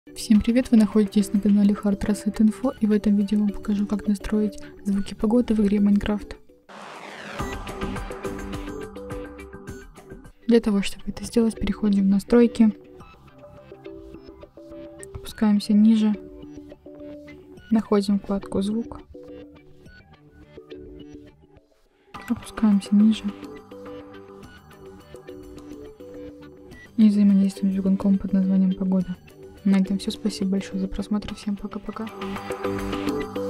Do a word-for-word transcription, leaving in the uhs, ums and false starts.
Всем привет! Вы находитесь на канале Hard Reset Info, и в этом видео вам покажу, как настроить звуки погоды в игре Minecraft. Для того, чтобы это сделать, переходим в настройки, опускаемся ниже, находим вкладку звук, опускаемся ниже и взаимодействуем с движком под названием погода. На этом все. Спасибо большое за просмотр. Всем пока-пока.